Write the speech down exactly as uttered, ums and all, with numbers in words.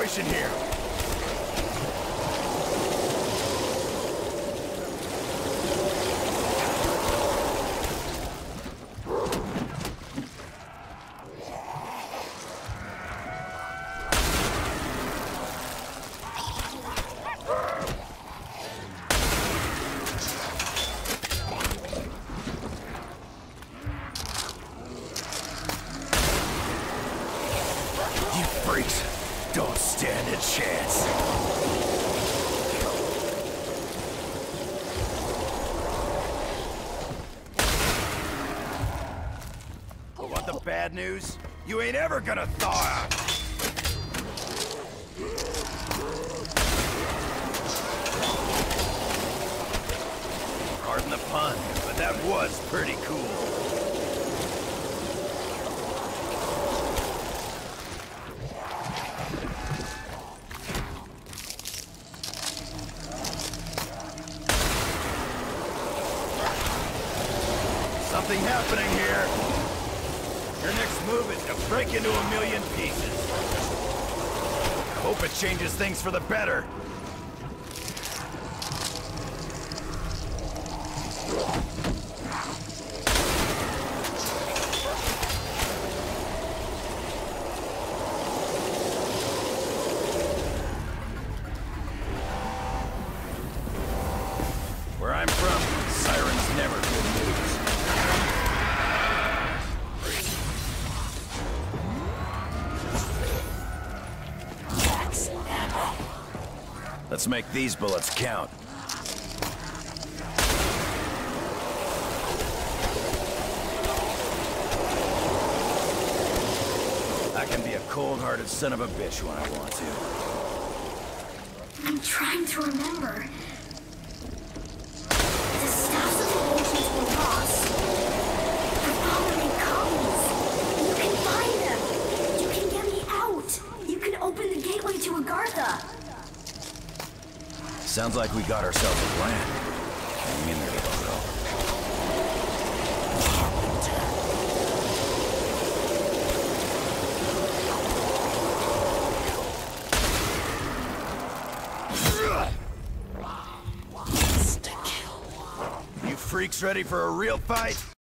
mission here. You freaks don't stand a chance. Want the bad news? You ain't ever gonna thaw out. Pardon the pun, but that was pretty cool. Something happening here. Your next move is to break into a million pieces. Hope it changes things for the better. Where I'm from, sirens never good news. Let's make these bullets count. I can be a cold-hearted son of a bitch when I want to. I'm trying to remember. The staffs of the ancients were lost. The following copies. You can find them. You can get me out. You can open the gateway to Agartha. Sounds like we got ourselves a plan. Hang in there, little girl. You freaks ready for a real fight?